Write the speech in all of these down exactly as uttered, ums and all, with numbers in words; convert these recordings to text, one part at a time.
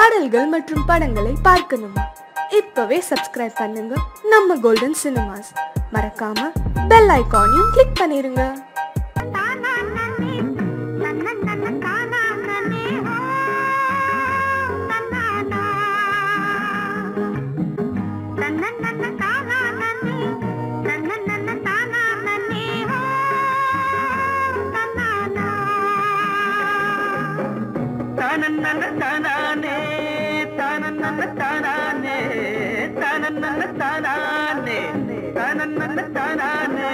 பாடல்கள் மற்றும் படங்களை பார்க்கணுமா? இப்பவே சப்ஸ்கிரைப் பண்ணுங்க நம்ம கோல்டன் சினிமாஸ். மறக்காம பெல் ஐகானையும் கிளிக் பண்ணிருங்க. தானே தானே தானே தானே தானே தானே தானே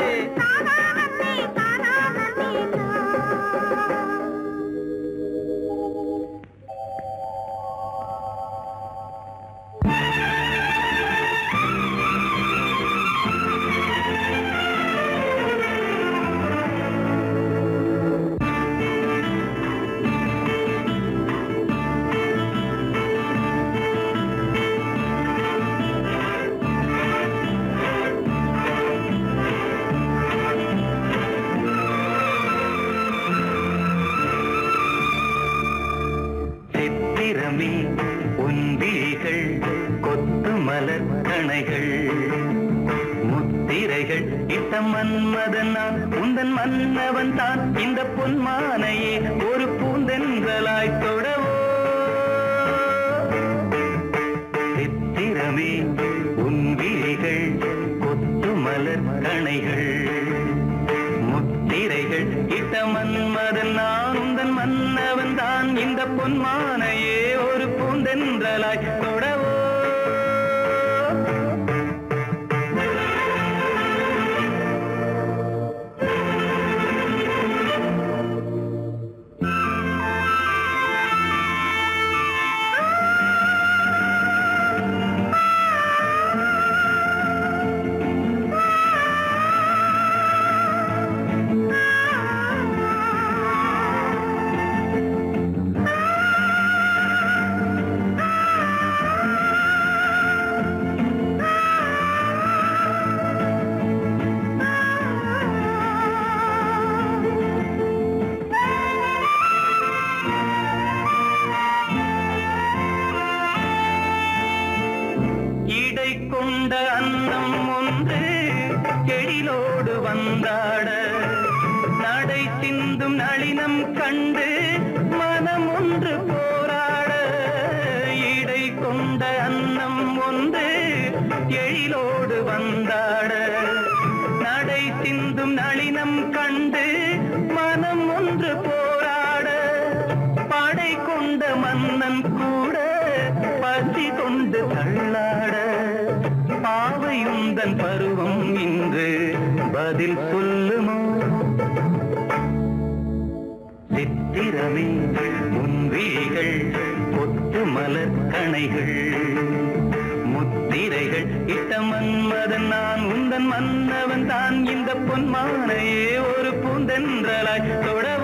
உன்விழிகள் கொத்து மலர் கணைகள் முத்திரைகள் இட்ட மன்மதன் நான் உந்தன் மன்னவன் தான் இந்த பொன்மானையே ஒரு பூந்தென்றலாய் தொடவோ சித்திரமே உன்விழிகள் கொத்து மலர் கணைகள் முத்திரைகள் இட்ட மன்மதன் நான் உந்தன் மன்னவன் தான் இந்த பொன்மானையே ஒரு பூந்தென்றலாய் தொடவோ கொண்ட அன்னம் ஒன்று எழிலோடு வந்தாட நடை சிந்தும் நளினம் கண்டு மனம் ஒன்று போராட இடை கொண்ட அன்னம் ஒன்று எழிலோடு வந்தாட நடை சிந்தும் நளினம் கண்டு மனம் ஒன்று போராட படை கொண்ட மன்னன் கூட பசி கொண்டு தள்ளாட பாவையுந்தன் பருவம் இன்று பதில் சொல்லுமோ சித்திரமே முன்விழிகள் கொத்து மலர் கணைகள் முத்திரைகள் இட்ட மன்மதன் நான் உந்தன் மன்னவன் தான் இந்த பொன்மானையே ஒரு பூந்தென்றலாய் தொடவோ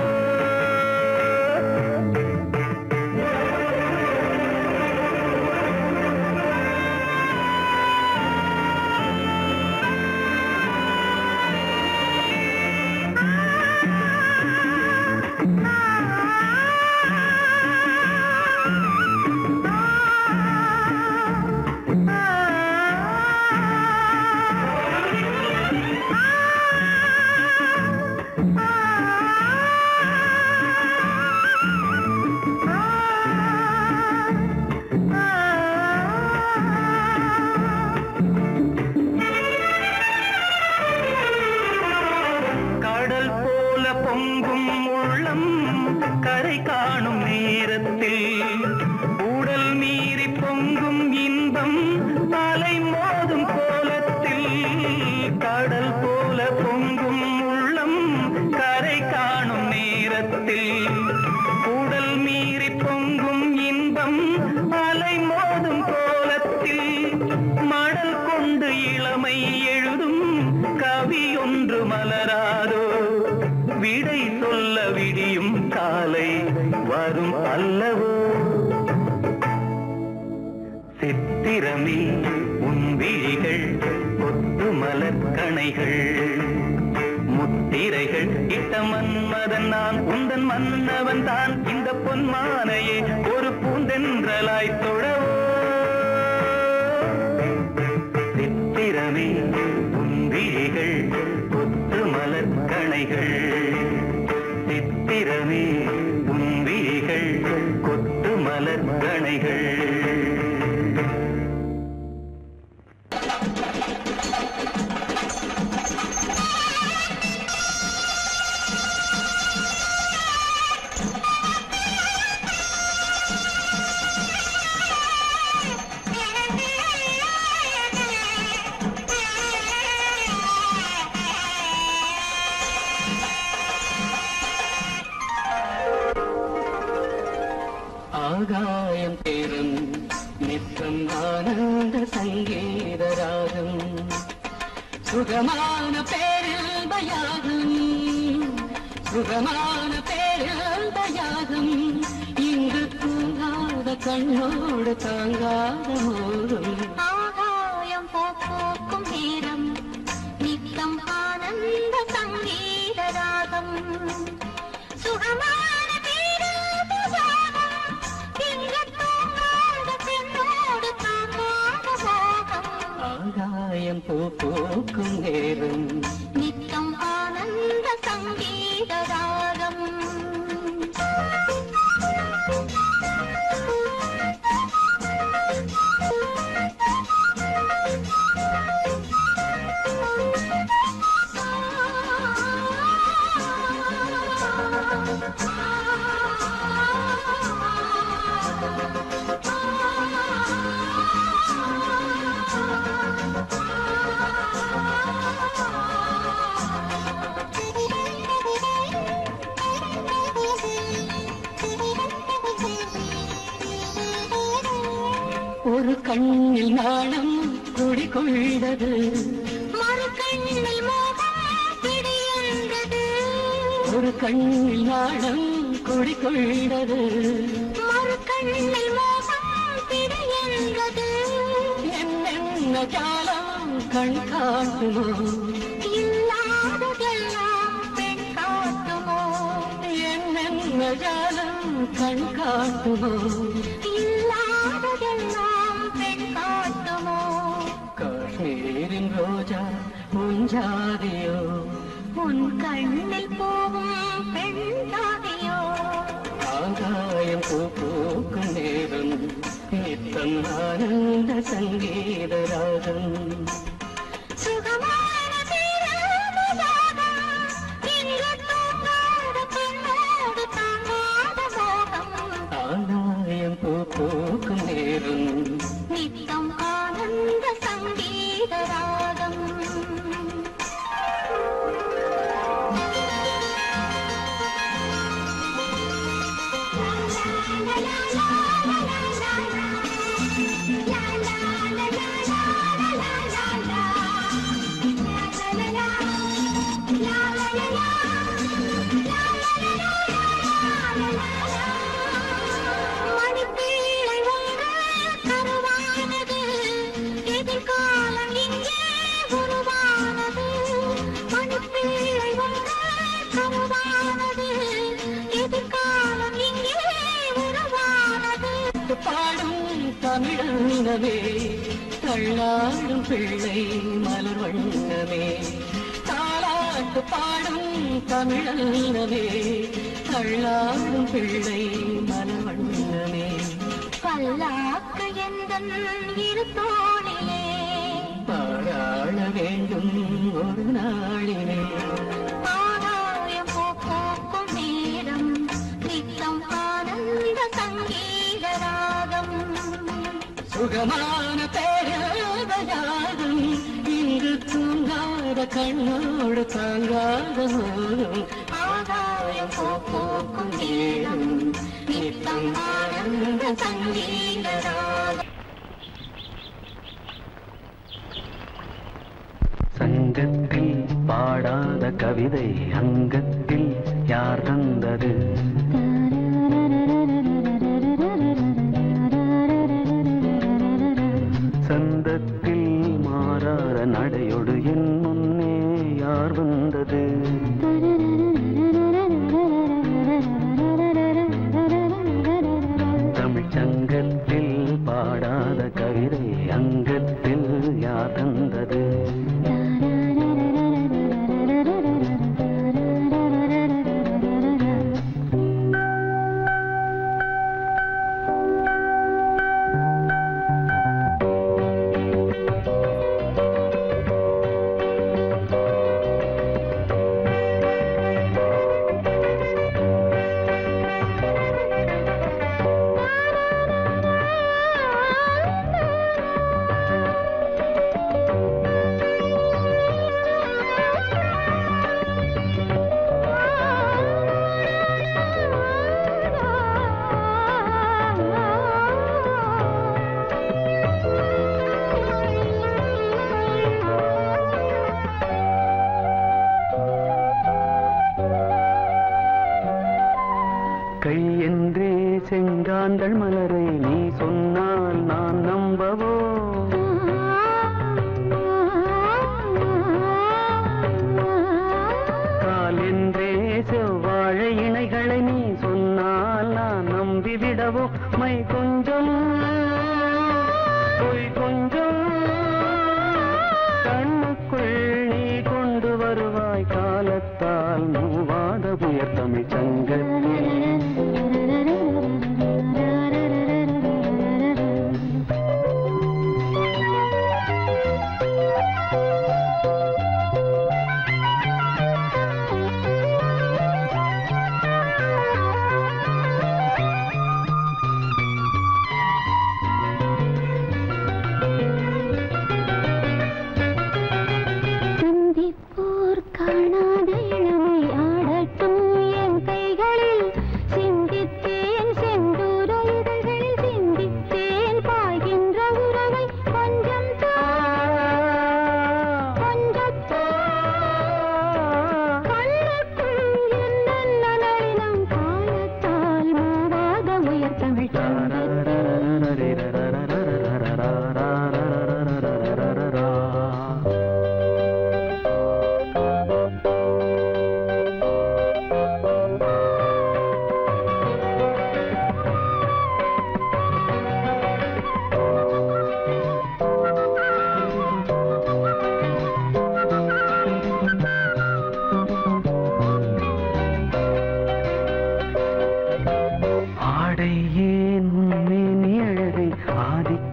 பொங்கும் உள்ளம் கரை காணும் நேரத்தில் உடல் மீறி பொங்கும் இன்பம் அலை மோதும் கோலத்தில் கடல் போல பொங்கும் உள்ளம் கரை காணும் நேரத்தில் உடல் மீறி பொங்கும் இன்பம் அலை மோதும் கோலத்தில் மடல் கொண்டு இளமை எழுதும் கவி ஒன்று மலராதோ விடை சொல்ல விடியும் காலை வரும் அல்லவோ சித்திரமே உன்விழிகள் கொத்து மலர் கணைகள் முத்திரைகள் இட்ட மன்மதன் நான் உந்தன் மன்னவன் தான் இந்த பொன்மானையே ஒரு பூந்தென்றலாய் தொடவோ சித்திரமே உந்திரிகள் கொத்து மலர் கணைகள் சித்திரமே உந்திரிகள் கொத்து மலர் கணைகள் ஆகாயம் தேரும் நித்தம் ஆனந்த சங்கீதராகம் சுகமான பேரில்பயாகம் சுகமான பேரில்பயாகம் இங்கு தூங்காத கண்ணோடு தாங்காத மோதும் ஆகாயம் போக்கும் நேரம் நித்தம் ஆனந்த சங்கீதராகம் சுகமான ஆகாயம் பூ பூக்கும் நேரம் நித்தம் ஆனந்த சங்கீதராகம் ஒரு கண்ணில் நாணம் குடிகொண்டது மறு கண்ணில் மோகம் பிடியென்றது ஒரு கண்ணில் நாணம் குடிகொண்டது மறு கண்ணில் மோகம் பிடியென்றது என்னென்ன காலம் கண் காட்டுமோ இல்லாததெல்லாம் பெண் காட்டுமோ என்னென்ன காலம் கண் காட்டுமோ இல்லாததெல்லாம் பெண் காட்டுமோ காஷ்மீரின் ரோஜா முஞ்சாதியோ உன் கண்ணில் போகும் பெண் தாதியோ ஆகாயம் பூ பூக்கும் நேரம் நித்தம் ஆனந்த சங்கீதராகம் சுகமான பேரானந்தராகம் இங்கு தூங்காத பெண்ணோடு தாங்காத மோகம் ஆகாயம் பூ பூக்கும் நேரம் நித்தம் ஆனந்த சங்கீதராகம் மணிப்பீழை ஒன்று கருவானது எதிர்காலம் இங்கே உருவானது மணிப்பீழை ஒன்று கருவானது எதிர்காலம் இங்கே உருவானது பாடும் தமிழனவே தள்ளாடும் பிள்ளை மலர் வண்ணமே தாளாட்டு பாடும் தமிழனவே தள்ளாடும் பிள்ளை மலர் வண்ணமே பல்லாக்கு எந்தன் இரு தோளிலே பாராள வேண்டும் ஒரு நாளிலே ஆகாயம் போக்கும் நேரம் நித்தம் ஆனந்த சங்கீதராகம் சுகமான பேராதயாகும் இங்கு தூங்காத கண்ணோடு தாங்காத மோதும் ஆகாயம் போக்கும் நேரம் நித்தம் ஆனந்த சங்கீதராகம் சங்கத்தில் பாடாத கவிதை அங்கத்தில் யார் தந்தது சந்தத்தில் மாறாத நடையோடு என் முன்னே யார் வந்தது தமிழ்ச்சங்க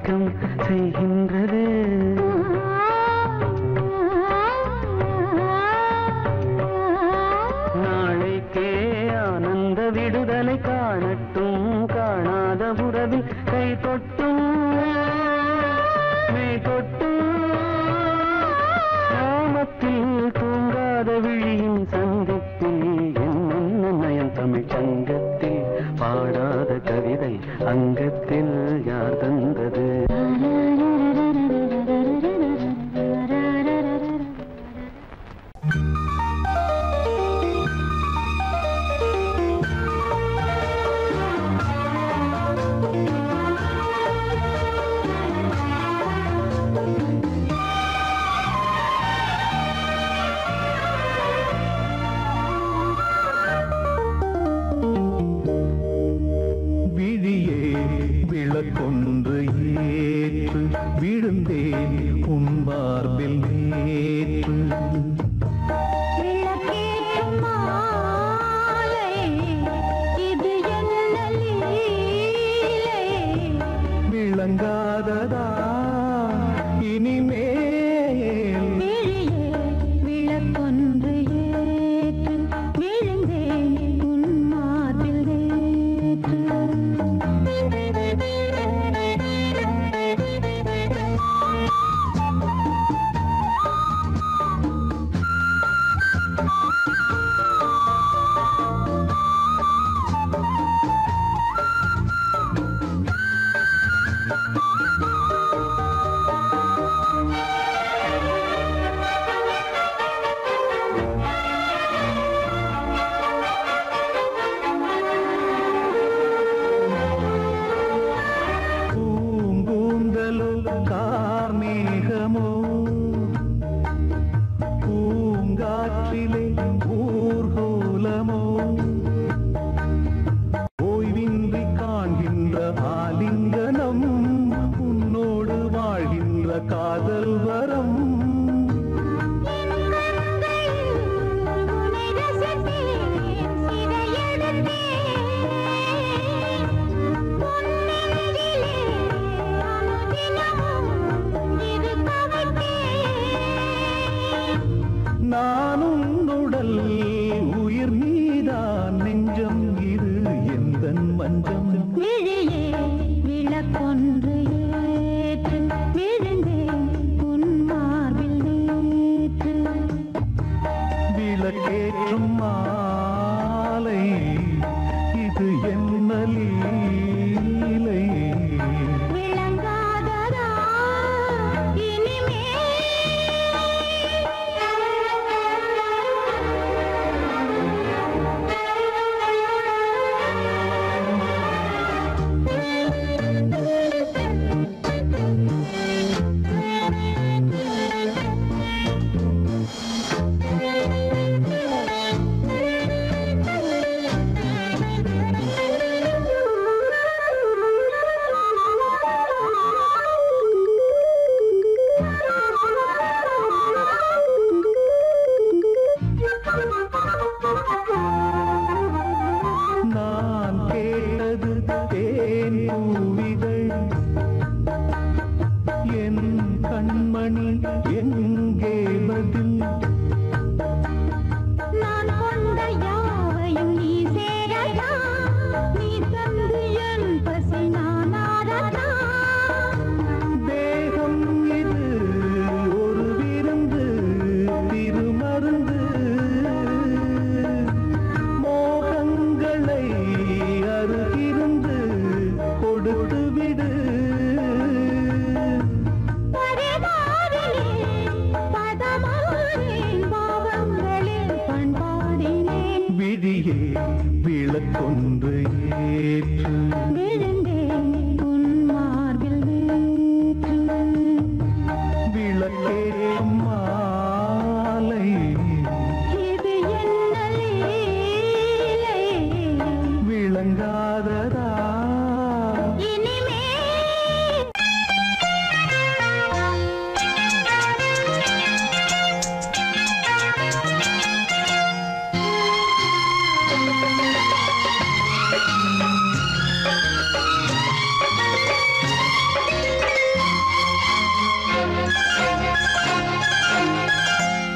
மயக்கம் செய்கின்றது. நாளைக்கே ஆனந்த விடுதலை காணட்டும், காணாத உறவில் கை தொட்டும் மெய் தொட்டும், நாமத்தில் தூங்காத விழியின் சந்திப்பில் என்ன நயம் தமிழ் சங்கத்தில் பாடாத கவிதை அங்கத்தில் யார் தந்தது? கொன்று ஏற்று விழுந்தேன் உன் மார்பில் நேற்று. விளங்காததா இனிமேல் விளக்கொன்று ஏற்று விழுந்தேன் உன் மார்பில் நேற்று. கார்மேகமோ பூங்காற்றிலே ஊர்கோலமோ ஓய்வின்றி காண்கின்ற ஆலிங்கனம் உன்னோடு வாழ்கின்ற காதல் வரம். நானும் உடல் உயிர் நீதான் நெஞ்சம் இது எந்தன் மஞ்சம். விழியே விளக்கொன்று ஏற்று விழுந்தேன் உன் மார்பில் நேற்று. விளக்கேற்றும் மாலை இது என்ன லீலை? விளங்காததா இனிமே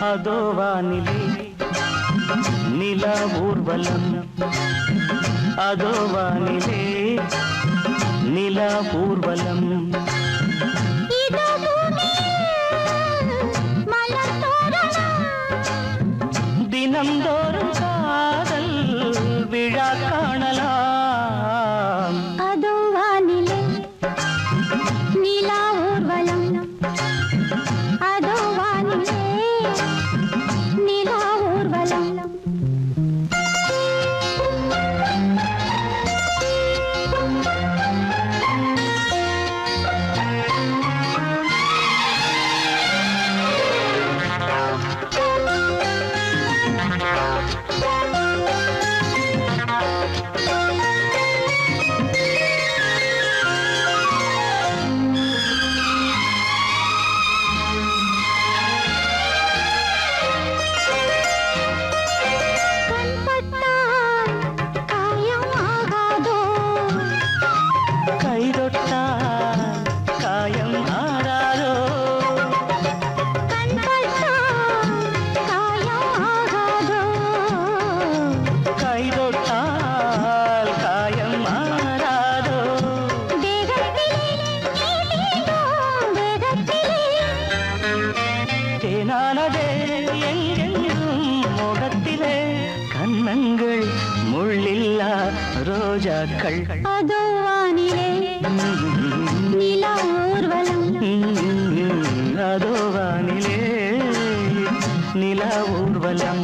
அதோ வானிலே நிலா ஊர்வலம் அதோ வானிலே நிலா ஊர்வலம் தினந்தோறும் காதல் விழா காணலாம் அதோ வானிலே நிலா ஊர்வலம் அதோ வானிலே நிலா ஊர்வலம் அதோ வானிலே நிலா ஊர்வலம் அதோ வானிலே நிலா ஊர்வலம்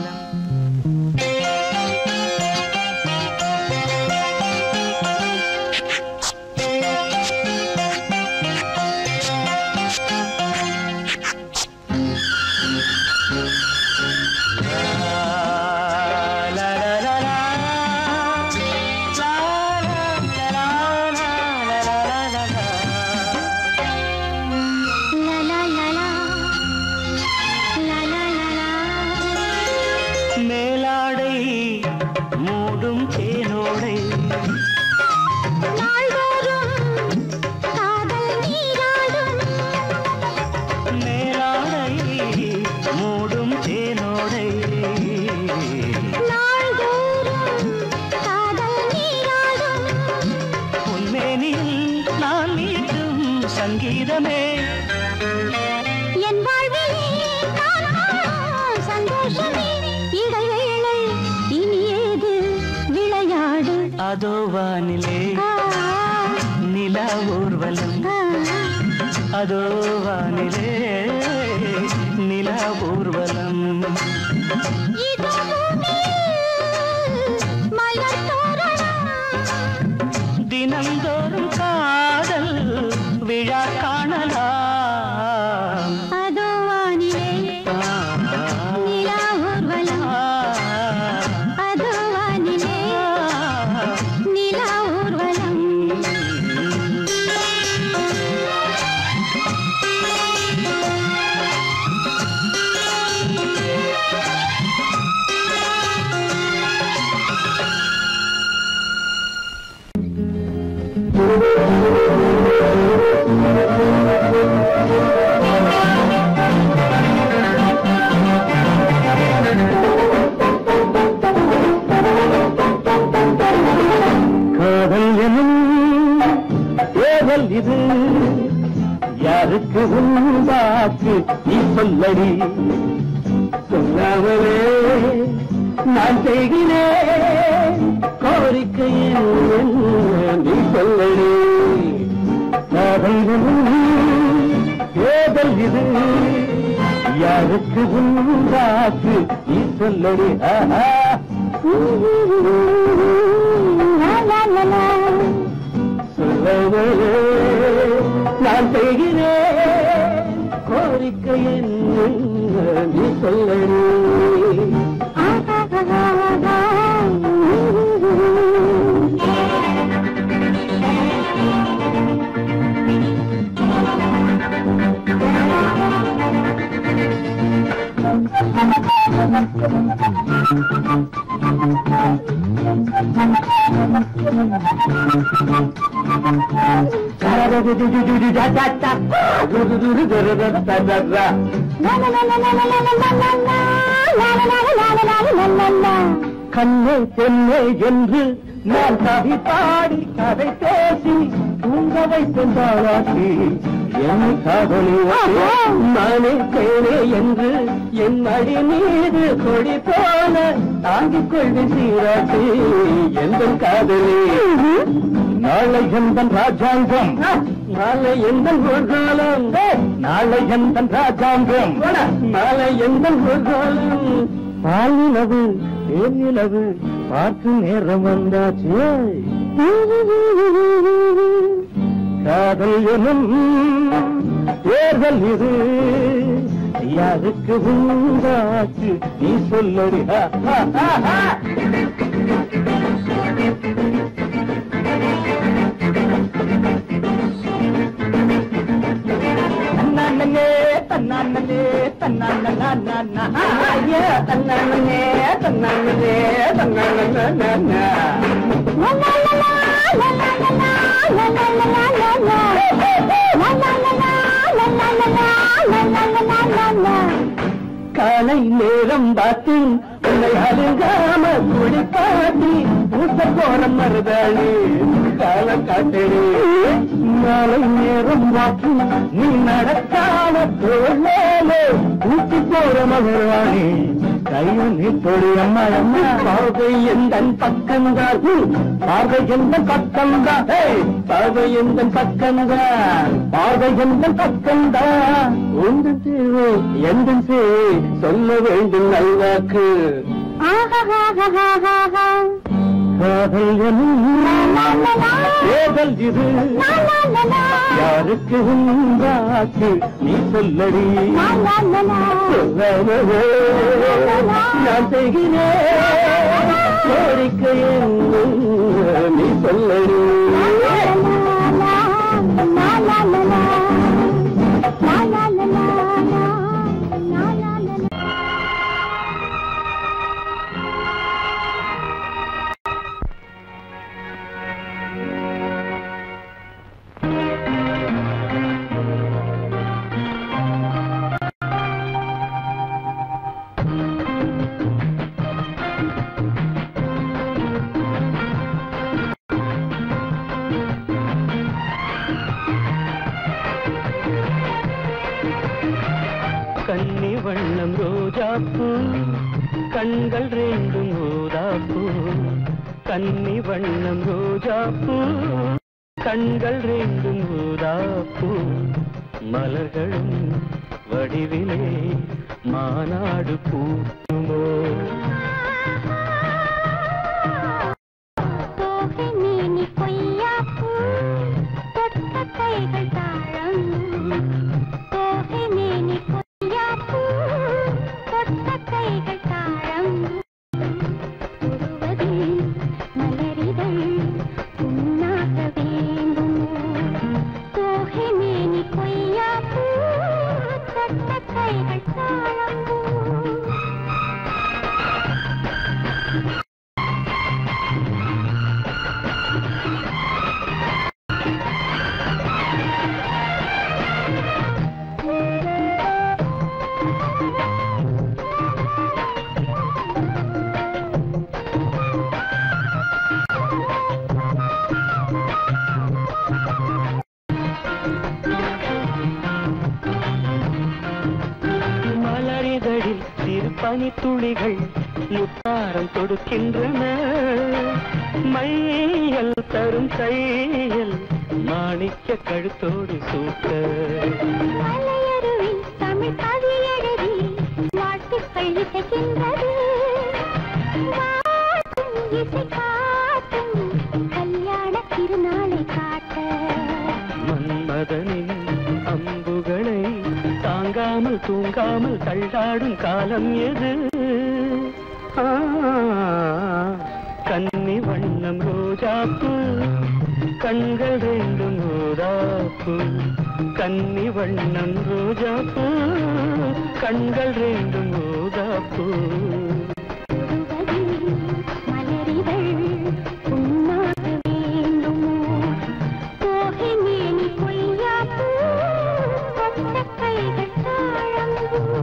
சங்கீதமே என் வாழ்விலே சந்தோஷமே இடைவேளை இனியேது விளையாடு அதோ வானிலே நிலா ஊர்வலம் அதோ வானிலே நிலா ஊர்வலம் தினந்தோறும் காதல் விழா காணலாம் அதோ வானிலே நிலா ஊர்வலம் அதோ வானிலே நிலா ஊர்வலம் காதல் எனும் ஏவல் இது யாருக்கு உண்டாச்சு நீ சொல்லடி சொல்லாமலே நான் செய்கிறேன் கோரிக்கை நீ சொல்லடி காதல் எனும் ஏவல் இது யாருக்கு உண்டாச்சு நீ சொல்லடி ஆஹா சொல்லவே நான் செய்கிறேன் கோரிக்கை நீ சொல்லடி கண்ணே பெண்ணே என்று நான் கவி பாடி கதை பேசி தூங்க வைக்கும் பாராட்டி என்னை காதலி நானே தேனே என்று என் மடி மீது கொடி போல தாங்கிக் கொள்வி சீராட்டி எந்த காதலி நாளை எந்த ராஜாங்கம் நாளை எந்த ஊர்காலம் நாளை எந்த ராஜாங்கம் நாளை எந்த ஊர்காலம் பாலினவு தேனிலவு பார்த்து நேரம் வந்தாச்சு காதல் எனும் தேர்தல் இது யாருக்கு உண்டாச்சு நீ சொல்லடி தன்னானே தன்னானே தன்னானே தன்னானே தன்னானே தன்னானே காலை நேரம் பார்த்து உன்னை அழுகாம குளிப்பாட்டி பூச போற மருதாளி கால காட்டடி நாளை நேரம் பார்த்து நீ நடக்காம தோழே ஊட்டி போற மருதாளி கையில் நீ தொழி அம்மா அம்மா பார்வை எந்த பக்கம்தான் பார்வை எந்த பக்கம்தான் பார்வை எந்த பக்கம்தான் பார்வை எந்த பக்கம்தான் உண்டு தேவை எந்த சேவை சொல்ல வேண்டும் நல்வாக்கு காதல் தேதல் இது யாருக்கு உண்டாக்கு நீ சொல்லடி நான் செய்கிறேன் கோரிக்கை நீ சொல்லடி கன்னி வண்ணம் ரோஜாப்பூ கண்கள் ரெண்டும் ஊதாப்பூ கன்னி வண்ணம் ரோஜாப்பூ கண்கள் ரெண்டும் ஊதாப்பூ மலர்களும் வடிவிலே மாநாடு பூமோ பனித்துளிகள் முத்தாரம் தொடுக்கின்றன மையல் தரும் கையில் மாணிக்க கழுத்தோடு சூட்ட மலையருவில் தமிழ் கவி எழுதி வாழ்த்துக்கள் இசைக்கின்றது வாட்டும் இசை காட்டும் கல்யாண திருநாளை காட்ட மன்மதனின் அம்புகளை தாங்காமல் தூங்காமல் தள்ளாடும் காலம் எது கன்னி வண்ணம் ரோஜாப்பூ கண்கள் ரெண்டும் ஊதாப்பூ கன்னி வண்ணம் ரோஜாப்பூ கண்கள் ரெண்டும் ஊதாப்பூ கைகள் தாழம்பூ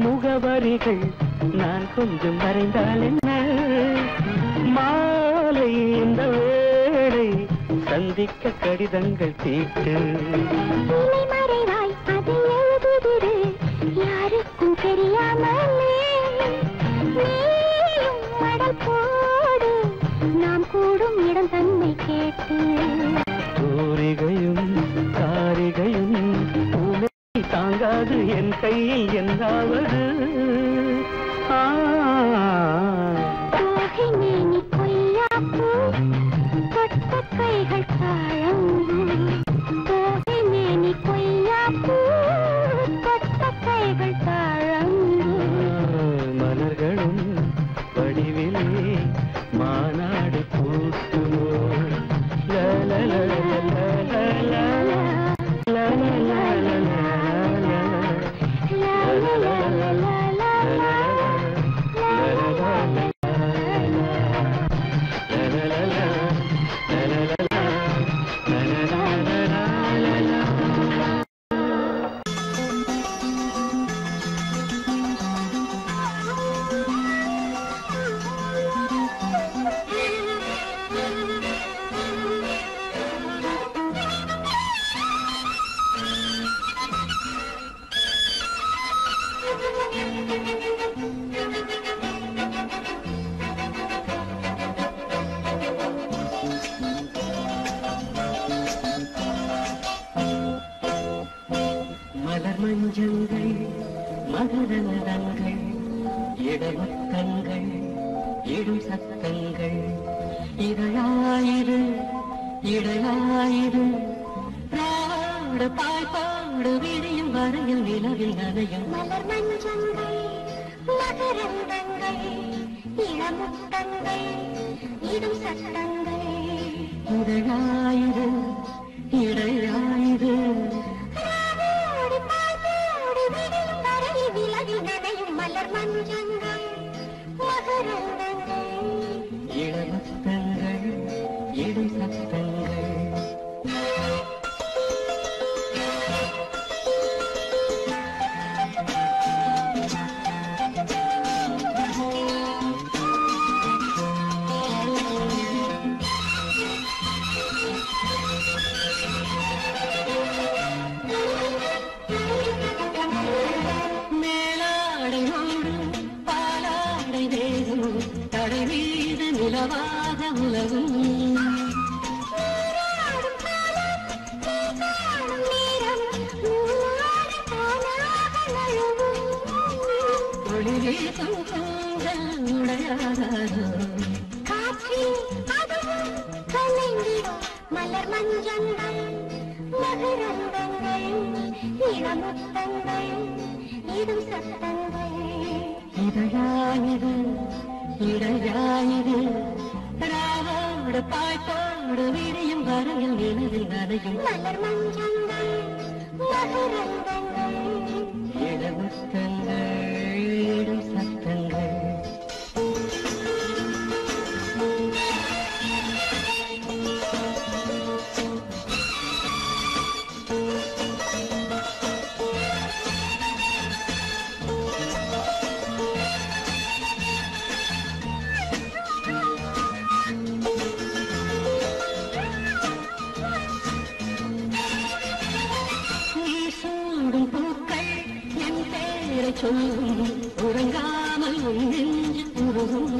முகவரிகள் நான் கொஞ்சம் வரைந்தால் என்ன? மாலை இந்த வேளை சந்திக்க கடிதங்கள் தீட்டு. மறைவாய் அதை எழுதுதிரு யாருக்கும் தெரியாமலே. நீயும் மடல் போடு நாம் கூடும் இடம் தன்னை கேட்டு. தூரிகையும் காரிகையும் பூனை தாங்காது என் கையில் என்னாவது. தோகை மேனி கொய்யாப்பூ தொட்ட கைகள் தாழம்பூ. தோகை மேனி கொய்யாப்பூ தொட்ட கைகள் தாழம்பூ. மலர்களும் வடிவிலே மாநாடு பூசுமோ. மலர் மஞ்சங்கள் மகரந்தங்கள் இடமுத்தங்கள் இடும் சத்தங்கள் இதழாயிரு இடையாயிரு பாடு பாய்பாடு விடியும் வரையில் நிலவில் நனையும். மலர் மஞ்சங்கள் மகரந்தங்கள் இளமுத்தங்கள் இடும் சத்தங்கள் இதழாயிரு இடையாயிரு மலர் மஞ்சங்கள் மகரந்தங்கள் இளமுத்தங்கள் இடும் சத்தங்கள். உலவாக உலகும் ஒளிவேசும் கூந்தல் உடையாதோ காற்றில் அதுவும் கலைந்திடும். மலர் மஞ்சங்கள் மகரந்தங்கள் இளமுத்தங்கள் இடும் சத்தங்கள் இதழாயிரு இடையாயிரு ராவோடு பாய்த்தோடு விரியும் வரையில் நிலவில் நனையும். மலர் மஞ்சங்கள் மகரந்தங்கள் இளமுத்தங்கள் இடும் சத்தங்கள். சொல்லும் உறங்காமல் உன் நெஞ்சு உருகும்.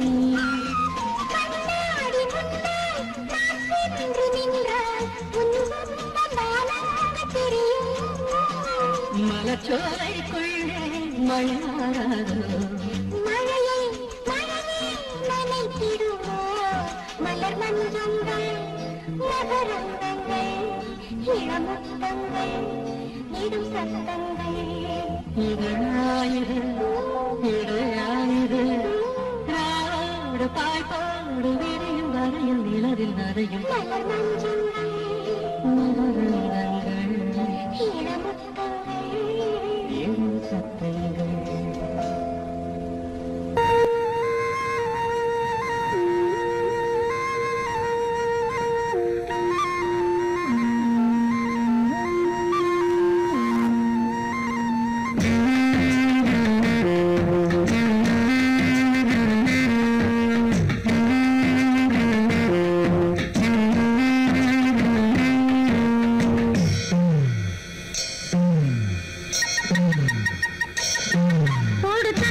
மலச்சோலைக்குள்ளே மழையாராதோ மழையை மழையை நனைத்திடுமோ. மலர் மஞ்சங்கள் மகரந்தங்கள் இளமுத்தங்கள் இடும் சத்தங்கள் இதழாயிரு இடையாயிரு ராவோடு பாய்பாடு விரியும் வரையில் நிலவில் நனையும். மலர் மஞ்சங்கள் மகரந்தங்கள் இளமுத்தங்கள் இடும் சத்தங்கள்.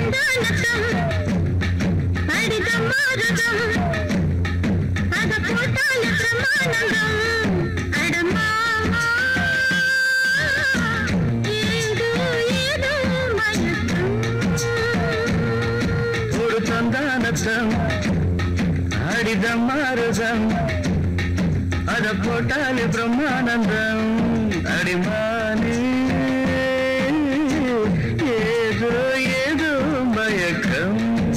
சந்தானத்தம் அடிதம் மாறுதம் அத போட்டால பிரமாணம் அடமா ஏதோ ஏதோ மயக்கம் ஒரு சந்தானத்தம் அடிதம் மாறுதம் அத போட்டாலே பிரம்மானந்தம் அடிமானே ஏதோ ஏதோ மயக்கம்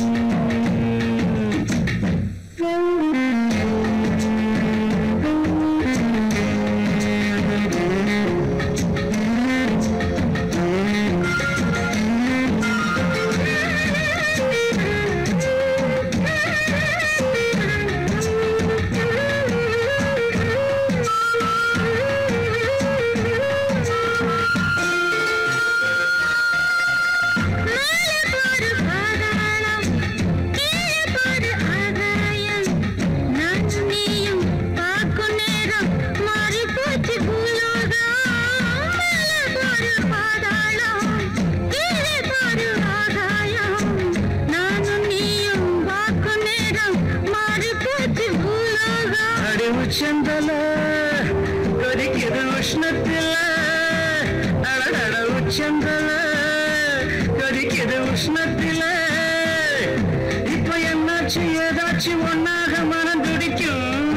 உச்சந்தல கொதிக்குது உஷ்ணத்தில அடடட உச்சந்தல கொதிக்குது உஷ்ணத்தில இப்ப என்னாச்சு ஏதாச்சும் ஒன்னாக மனம் துடிக்கும்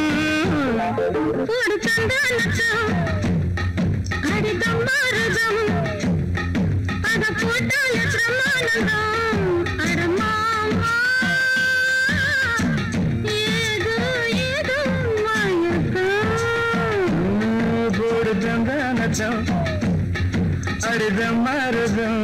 ஒரு சந்தானத்தம் அடிதம் மாறுதம் அத போட்டால பிரமாணம் அடமாமா ஏதோ ஏதோ மயக்கம் ஒரு சந்தானத்தம் அடிதம் மாறுதம்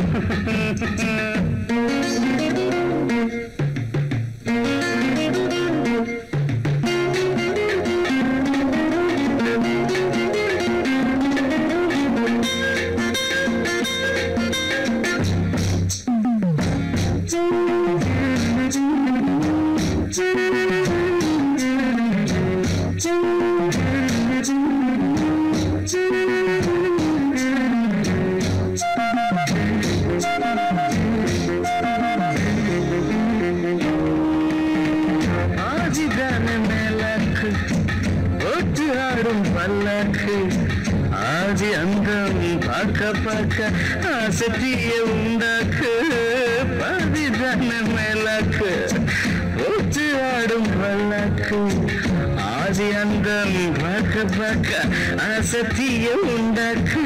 பல்லக்கு ஆதி அந்தம் பார்க்க பார்க்க ஆசத்திய உண்டாக்கு பதிதான மேலக்கு ஒத்து ஆடும் பல்லக்கு ஆதி அந்தம் பார்க்க பார்க்க ஆசத்திய உண்டாக்கு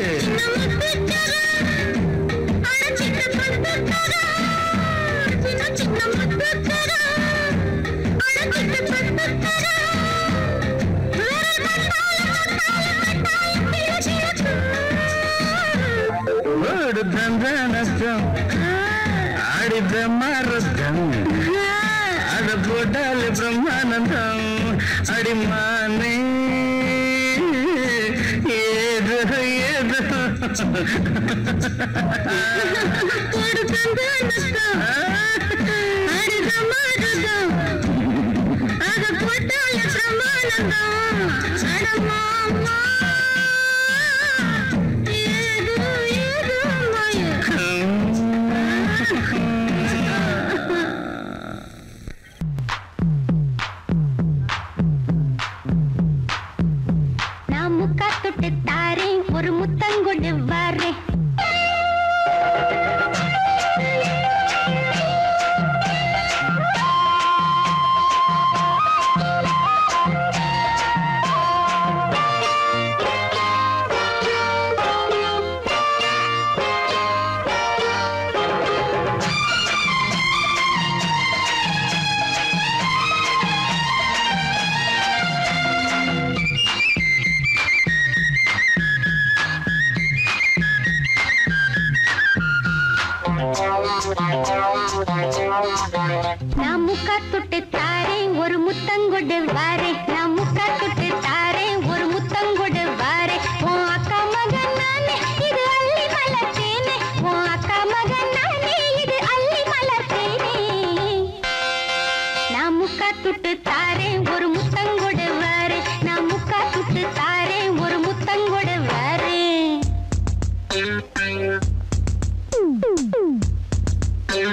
தந்தானத்தம் ஆடித மரத்தம் அத போட்டாலே பிரம்மானந்தம் அடிமானே ஏதோ ஏதோ ஒரு சந்தானத்தம் அடித மரத்தம் அத போட்டால பிரமாணம் அடமாமா ஒரு முத்தங்கொண்டு வாரே நான் முக்கா தொட்டு தாரேன் ஒரு முத்தங்கொடு வாரே நான் முக்கா தொட்டு தாரேன் ஒரு முத்தங்கொடு வாரே உன் அக்கா மகன் நானே இது அள்ளி மலர்த்தேனே உன் அக்கா மகன் நானே இது அள்ளி மலர்த்தேனே நான் முக்கா தொட்டு தாரேன் ஒரு முத்தங்கொடு வாரே நான் முக்கா தொட்டு தாரேன் ஒரு முத்தங்கொடு வாரே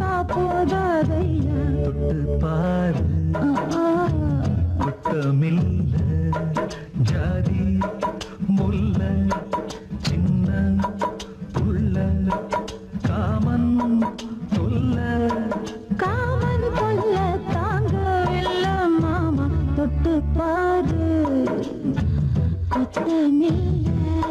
போதாதையா தொட்டு பாரு முத்தமில்ல ஜாதி முல்ல சின்ன உள்ள காமன் சொல்ல காமன் கொல்ல தாங்கவில்லை மாமா தொட்டு பாரு முத்தமில்ல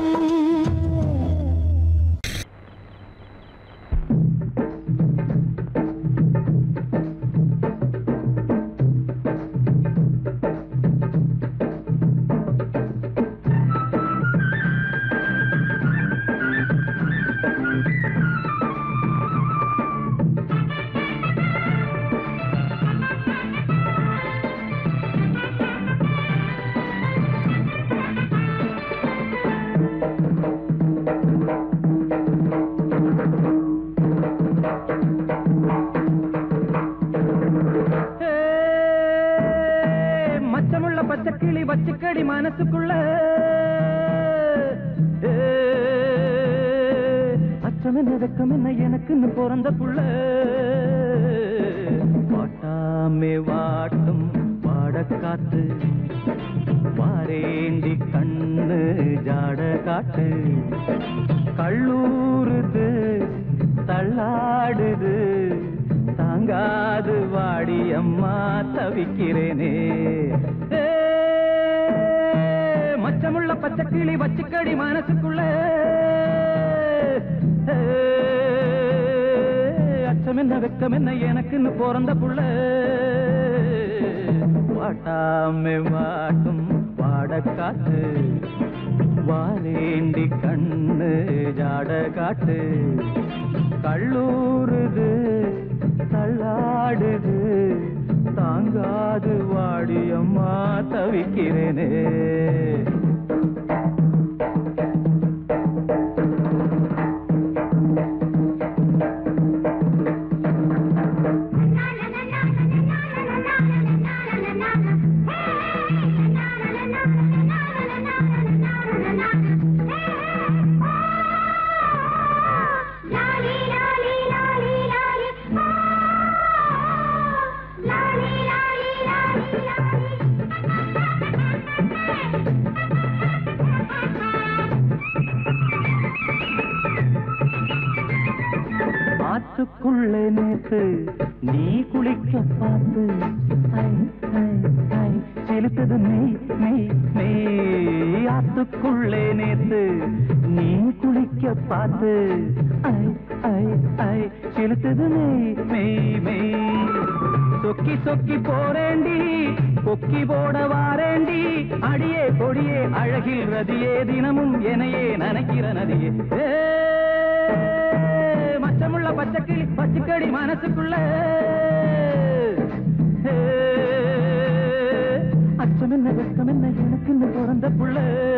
மச்சமுள்ள பச்சை கிளி வச்சுக்கடி மனசுக்குள்ள அச்சம் என்ன வெக்கம் என்ன எனக்குன்னு பிறந்த புள்ள வாட்டாமே வாட்டும் வாடக்காத்து வாரேண்டி கண்ணு ஜாட காட்டு கள்ளூருது தள்ளாடுது தாங்காது வாடி அம்மா தவிக்கிறேனே மச்சமுள்ள பச்சை கிளி வச்சுக்கடி மனசுக்குள்ள அச்சம் என்ன வெக்கம் என்ன எனக்குன்னு பிறந்த புள்ள வாட்டாமே வாட்டும் வாடக்காத்து வாரேண்டி கண்ணு ஜாட காட்டு கள்ளூருது தள்ளாடுது தாங்காது வாடி அம்மா தவிக்கிறேனே ஆத்துக்குள்ளே நேத்து நீ குளிக்க பார்த்து செலுத்தது மெய் மெய் மெய் ஆத்துக்குள்ளே நேத்து நீ குளிக்க பார்த்து செலுத்தது மெய் மெய் மெய் சொக்கி சொக்கி போறேண்டி கொக்கி போட வாரேண்டி அடியே கொடியே அழகில் ரதியே தினமும் எனையே நனைக்கிற நதியே மச்சமுள்ள பச்சைக்கிளி பச்சைக்கடி மனசுக்குள்ள அச்சம் என்ன வெக்கம் என்ன எனக்குன்னு பிறந்த புள்ள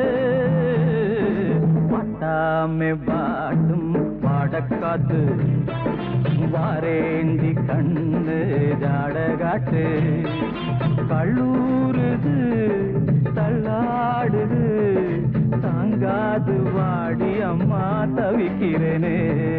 வாட்டாமே வாட்டும் வாடக்காத்து வாரேண்டி கண்ணு ஜாட காட்டு கள்ளூருது தள்ளாடுது தாங்காது வாடி அம்மா தவிக்கிறேனே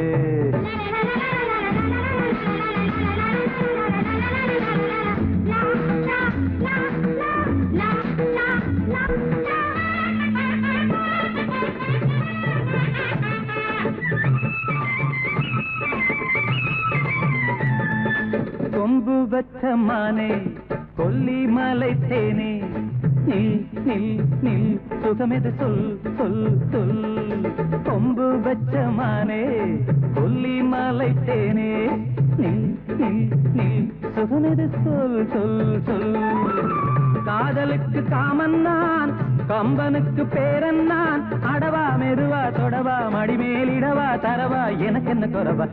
கொம்பு வச்ச மானே கொல்லிமலை தேனே நில் நில் நில் சுகமெது சொல் சொல் சொல் கொம்பு வச்ச மானே கொல்லிமலை தேனே நில் நில் நில் சுகமெது சொல் சொல் சொல் காதலுக்கு காமன் நான் கம்பனுக்கு பேரன் நான் அடவா மெதுவா தொடவா மடிமேலிடவா தரவா எனக்கு என்ன குறவா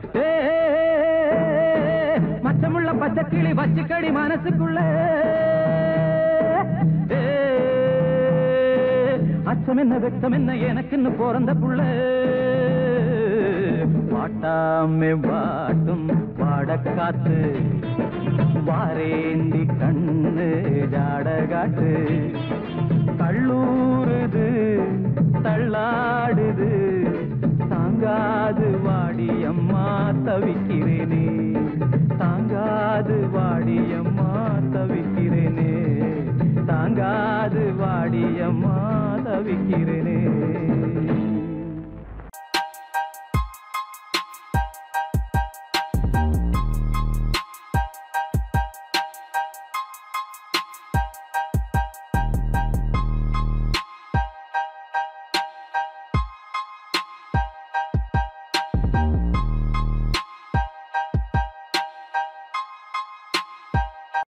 மச்சமுள்ள பச்சை கிளி வச்சுக்கடி மனசுக்குள்ள அச்சம் என்ன வெக்கம் என்ன எனக்குன்னு பிறந்த புள்ள வாட்டாமே வாட்டும் வாடக்காத்து வாரேண்டி கண்ணு ஜாட காட்டு கள்ளூருது தள்ளாடுது தாங்காது வாடி அம்மா தவிக்கிறேனே வந்து வாடியம்